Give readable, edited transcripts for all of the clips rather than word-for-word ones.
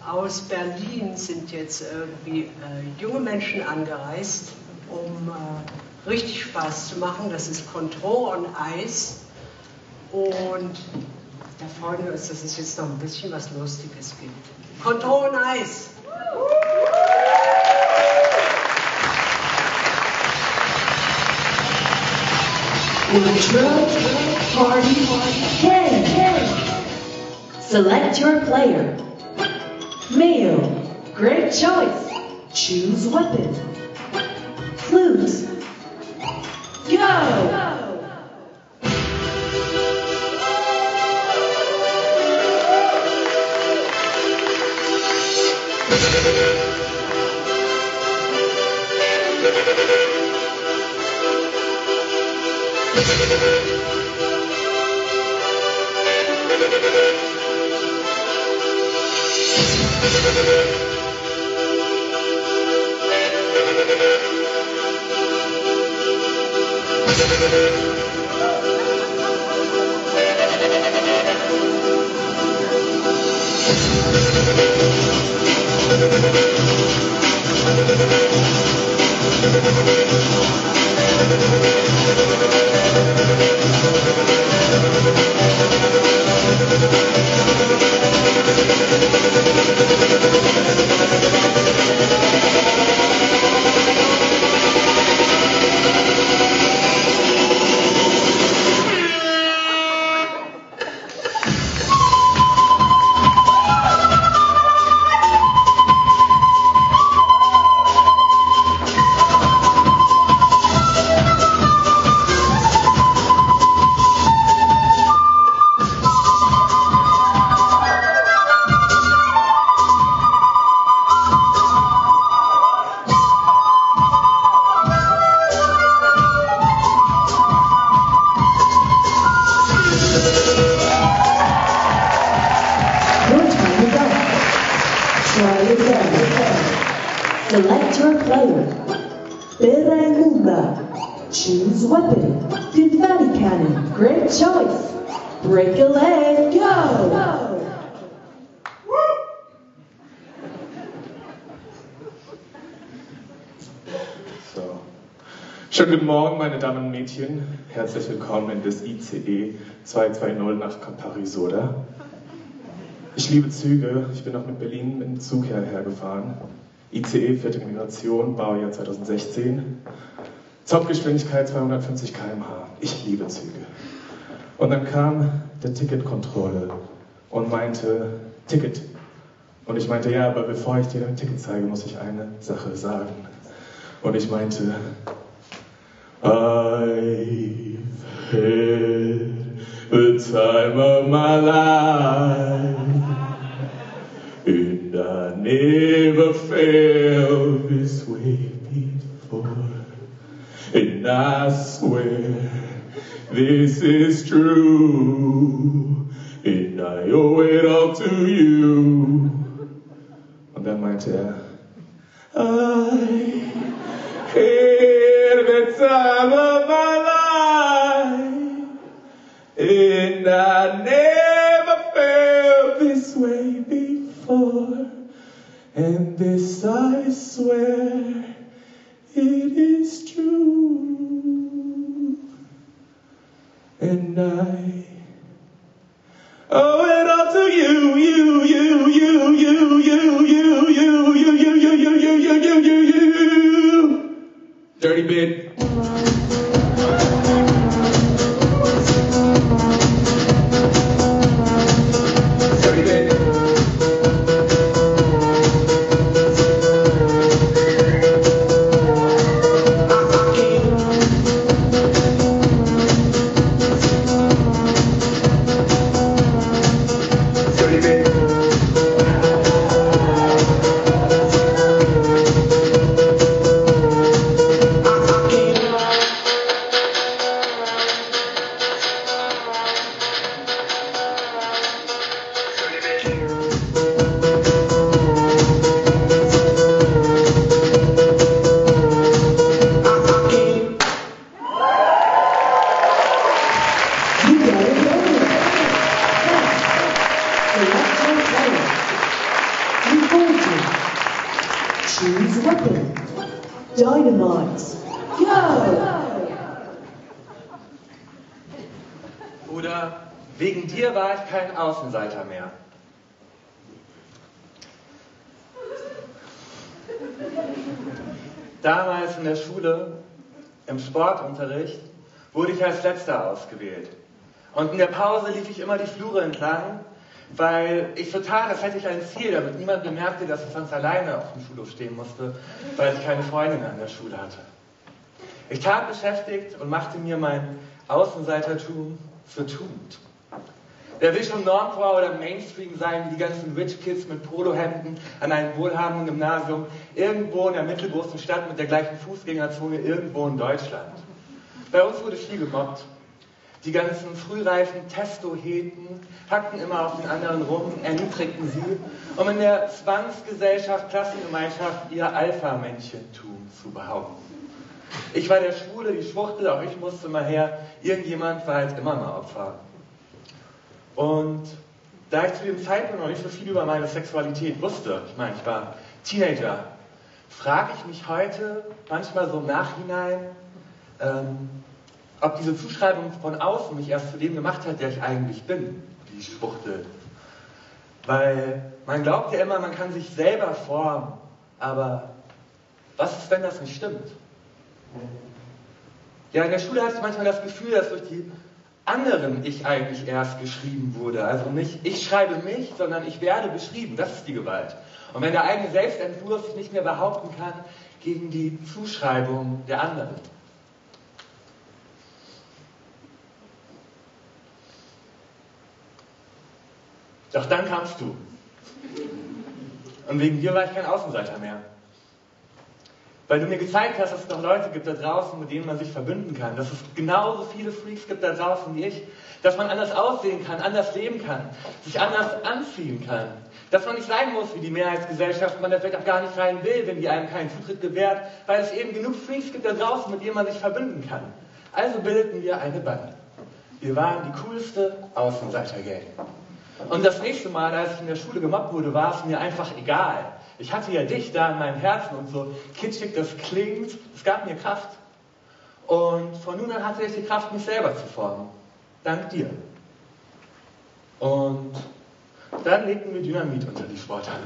Aus Berlin sind jetzt irgendwie junge Menschen angereist, um richtig Spaß zu machen. Das ist Control on Ice. Und da freuen wir uns, dass es jetzt noch ein bisschen was Lustiges gibt. Control on Ice! Party 10. Select your player. Male, great choice. Choose weapon. Flute. Go! Select your player. Berenguba. Choose weapon. Confetti cannon. Great choice. Break a leg. Go! So. Schönen guten Morgen, meine Damen und Mädchen. Herzlich willkommen in das ICE 220 nach Campari-Soda. Ich liebe Züge. Ich bin auch mit Berlin mit dem Zug hierher gefahren. ICE, 4. Generation, Baujahr 2016. Topgeschwindigkeit 250 km/h. Ich liebe Züge. Und dann kam der Ticketkontrolle und meinte, Ticket. Und ich meinte, ja, aber bevor ich dir dein Ticket zeige, muss ich eine Sache sagen. Und ich meinte, I've had the time of my life. And I never felt this way before. And I swear this is true. And I owe it all to you. Und dann meinte er, I had the time of my life. And I never felt this way before. And this I swear, it is true. And I owe it all to you, you, you, you, you, you, you, you, you, you, you, you, you, you, you, you. Dirty bit. soldier. Choose weapon. Dynamite. Go! Oder wegen dir war ich kein Außenseiter mehr. Damals in der Schule, im Sportunterricht, wurde ich als Letzter ausgewählt. Und in der Pause lief ich immer die Flure entlang, weil ich so tat, als hätte ich ein Ziel, damit niemand bemerkte, dass ich sonst alleine auf dem Schulhof stehen musste, weil ich keine Freundin an der Schule hatte. Ich tat beschäftigt und machte mir mein Außenseitertum zur Tugend. Wer will schon Normcore oder Mainstream sein, wie die ganzen Rich Kids mit Polohemden an einem wohlhabenden Gymnasium, irgendwo in der mittelgroßen Stadt mit der gleichen Fußgängerzone, irgendwo in Deutschland. Bei uns wurde viel gemobbt. Die ganzen frühreifen Testoheten hackten immer auf den anderen rum, erniedrigten sie, um in der Zwangsgesellschaft, Klassengemeinschaft ihr Alpha-Männchentum zu behaupten. Ich war der Schwule, die Schwuchtel, auch ich musste mal her, irgendjemand war halt immer mal Opfer. Und da ich zu dem Zeitpunkt noch nicht so viel über meine Sexualität wusste, ich meine, ich war Teenager, frage ich mich heute manchmal so im Nachhinein, ob diese Zuschreibung von außen mich erst zu dem gemacht hat, der ich eigentlich bin, die Schwuchtel. Weil man glaubt ja immer, man kann sich selber formen, aber was ist, wenn das nicht stimmt? Ja, in der Schule hatte ich manchmal das Gefühl, dass durch die anderen ich eigentlich erst geschrieben wurde. Also nicht ich schreibe mich, sondern ich werde beschrieben. Das ist die Gewalt. Und wenn der eigene Selbstentwurf sich nicht mehr behaupten kann gegen die Zuschreibung der anderen. Doch dann kamst du. Und wegen dir war ich kein Außenseiter mehr. Weil du mir gezeigt hast, dass es noch Leute gibt da draußen, mit denen man sich verbünden kann. Dass es genauso viele Freaks gibt da draußen wie ich. Dass man anders aussehen kann, anders leben kann, sich anders anziehen kann. Dass man nicht sein muss wie die Mehrheitsgesellschaft, man da vielleicht auch gar nicht rein will, wenn die einem keinen Zutritt gewährt, weil es eben genug Freaks gibt da draußen, mit denen man sich verbünden kann. Also bildeten wir eine Bande. Wir waren die coolste Außenseiter-Gang. Und das nächste Mal, als ich in der Schule gemobbt wurde, war es mir einfach egal. Ich hatte ja dich da in meinem Herzen und so kitschig das klingt, es gab mir Kraft. Und von nun an hatte ich die Kraft, mich selber zu formen. Dank dir. Und dann legten wir Dynamit unter die Sporthalle.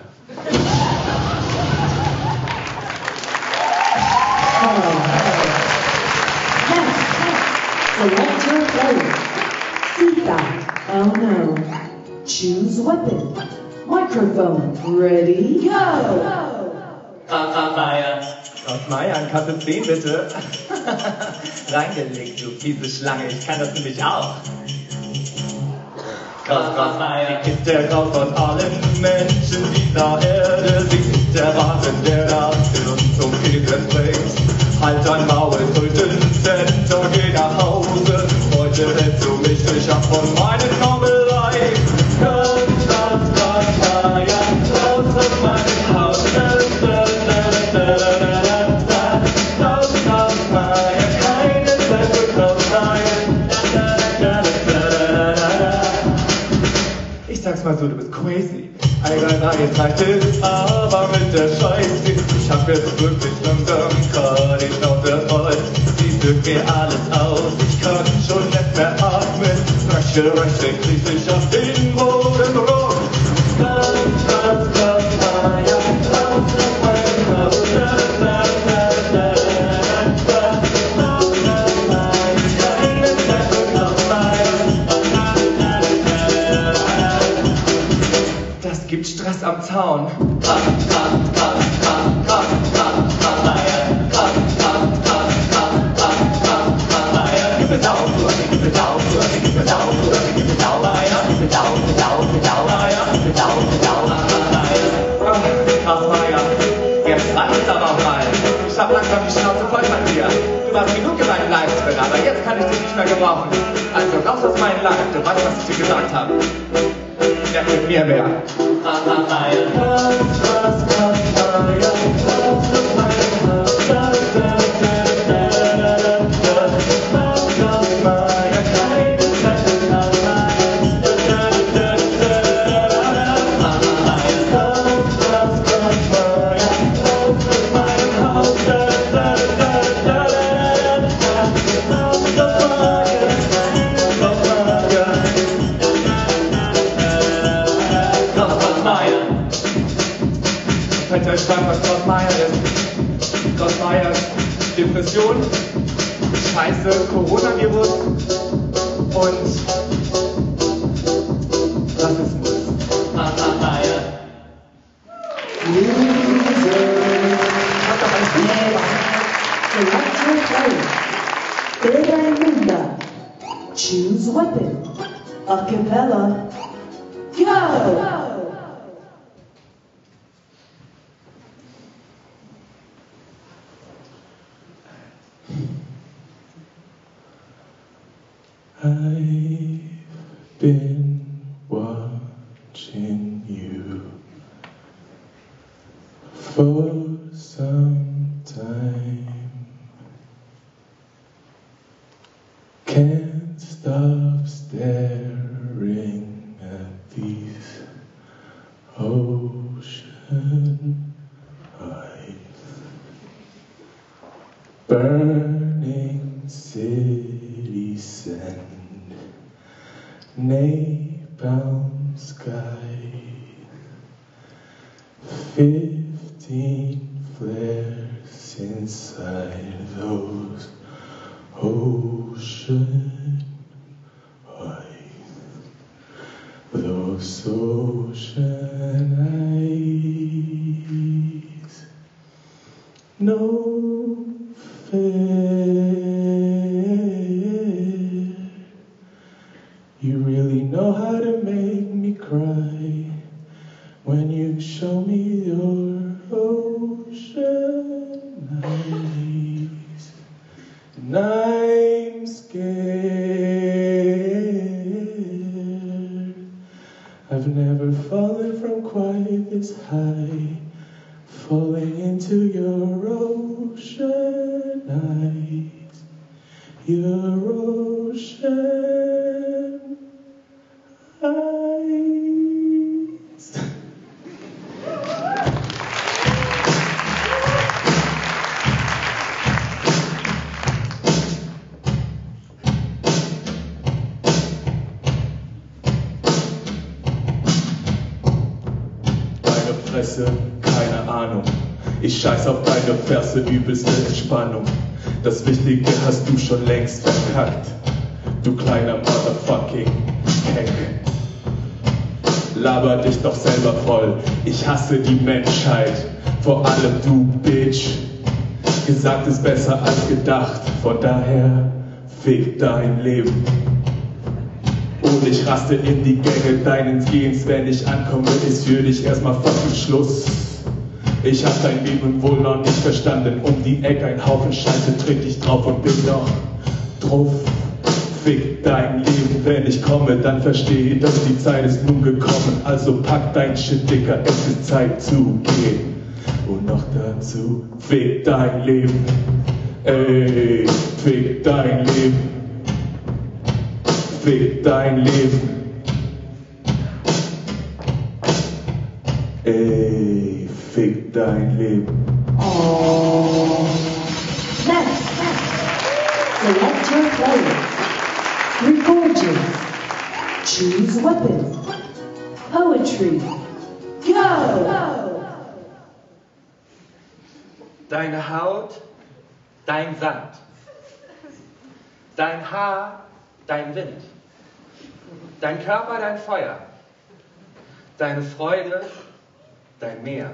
Select your player. Seatbelt. Oh no. Choose weapon. Microphone. Ready, go! Meier. Aus Meier, an Kasse 10 bitte. Reingelegt, du fiese Schlange, ich kann das nämlich auch. Krass, Meier. Sie ist der Graus von allen Menschen dieser Erde. Sie ist der Rahmen, der das Hirn zum Kippen bringt. Halt dein Maul, Sultenzent und geh nach Hause. Heute hältst du mich nicht ab von meinen Zauberei. Ich sag's mal so, du bist crazy. Einerseits reicht es, aber mit der Scheiße. Ich hab jetzt wirklich langsam gerade die Schnauze voll. Sie drückt mir alles aus, ich kann schon nicht mehr atmen. Rechte krieg ich auf den Boden rum. Das gibt Stress am Zaun. Jetzt reicht's aber auch mal. Ich hab langsam die Schnauze voll von dir. Du warst genug in meinem Livestream, aber jetzt kann ich dich nicht mehr gebrauchen. Also raus aus meinem Live, du weißt, was ich dir gesagt habe. Ja, mit mir mehr. könnte euch sagen, was Klaus Meyer ist. Klaus Meyer ist Depression, Scheiße, Coronavirus und Rassismus. Select your player. Big and Linda. Choose weapon. A cappella. Go! I've been watching you for some time. Can't stop staring at these ocean eyes. Burning city sand, napalm sky, 15 flares inside those ocean eyes, those ocean eyes. No fair. You really know how to make me cry when you show me your ocean eyes. And I'm scared. I've never fallen from quite this high, falling into your ocean eyes, your ocean eyes. Deine Fresse, keine Ahnung. Ich scheiß auf deine Verse, übelste Entspannung. Das Wichtige hast du schon längst verkackt, du kleiner Motherfucking Heck. Laber dich doch selber voll, ich hasse die Menschheit, vor allem du Bitch. Gesagt ist besser als gedacht, von daher fick dein Leben. Und ich raste in die Gänge deines Gehens, wenn ich ankomme, ist für dich erstmal fucking Schluss. Ich hab dein Leben wohl noch nicht verstanden, um die Ecke ein Haufen Scheiße, tritt ich drauf und bin noch drauf. Fick dein Leben, wenn ich komme, dann verstehe, dass die Zeit ist nun gekommen. Also pack dein Shit, Dicker, es ist Zeit zu gehen. Und noch dazu, fick dein Leben. Ey, fick dein Leben. Fick dein Leben. Ey, fick dein Leben. Next. Select your player. Record. Choose weapon. Poetry. Go! Deine Haut, dein Sand. Dein Haar, dein Wind. Dein Körper, dein Feuer. Deine Freude, dein Meer.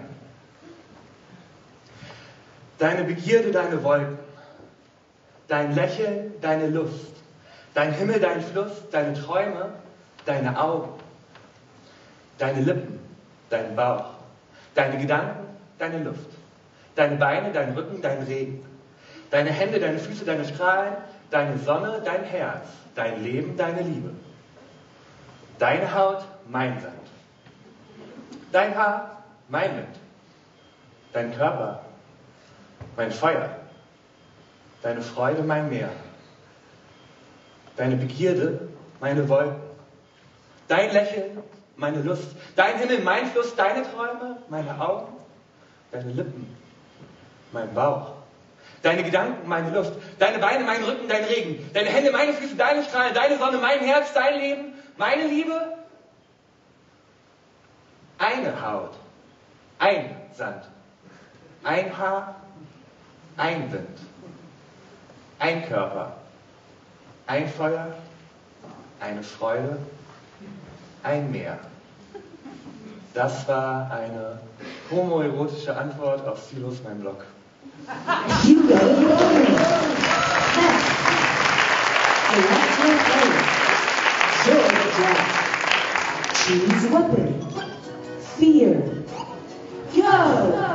Deine Begierde, deine Wolken. Dein Lächeln, deine Lust. Dein Himmel, dein Fluss, deine Träume, deine Augen. Deine Lippen, dein Bauch. Deine Gedanken, deine Luft. Deine Beine, dein Rücken, dein Regen. Deine Hände, deine Füße, deine Strahlen. Deine Sonne, dein Herz. Dein Leben, deine Liebe. Deine Haut, mein Sand. Dein Haar, mein Wind. Dein Körper, mein Feuer. Deine Freude, mein Meer. Deine Begierde, meine Wolken. Dein Lächeln, meine Lust. Dein Himmel, mein Fluss. Deine Träume, meine Augen. Deine Lippen, mein Bauch. Deine Gedanken, meine Luft. Deine Beine, mein Rücken, dein Regen. Deine Hände, meine Füße, deine Strahlen. Deine Sonne, mein Herz, dein Leben, meine Liebe. Eine Haut, Ein Sand. Ein Haar. Ein Wind. Ein Körper. Ein Feuer. Eine Freude. Ein Meer. Das war eine homoerotische Antwort auf Silos mein Blog. You got it wrong. Next. Selection A. Georgia. Choose weapon. Fear. Go!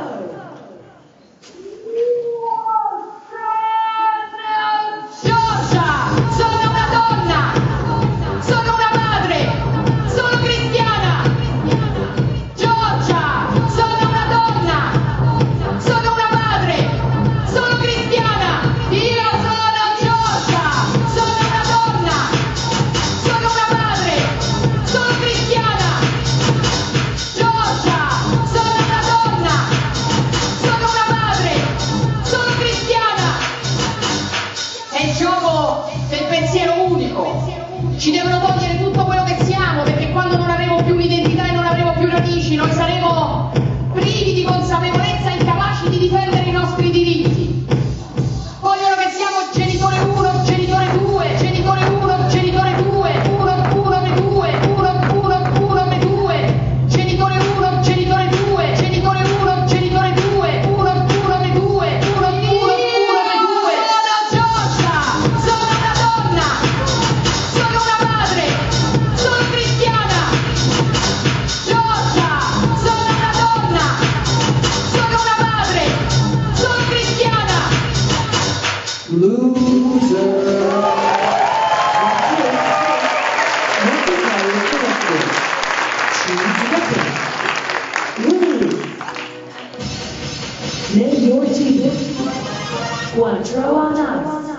Ci devono togliere tutto quello che siamo, perché quando non avremo più un'identità e non avremo più radici, noi saremo privi di consapevolezza e incapaci di difendere i nostri diritti. Vogliono che siamo genitore 1, genitore 2, genitore 1, genitore 2, 1 per 2, 1 per 2, genitore 1, genitore 2, genitore 1, genitore 2, 1 per 2, 1 per 2. Sono Giorgia, sono una donna, sono una madre, sono cristiana. Giorgia, sono una donna, sono una madre, sono cristiana. Loser. Choose weapon. Willie. Name your team. 4 on ice.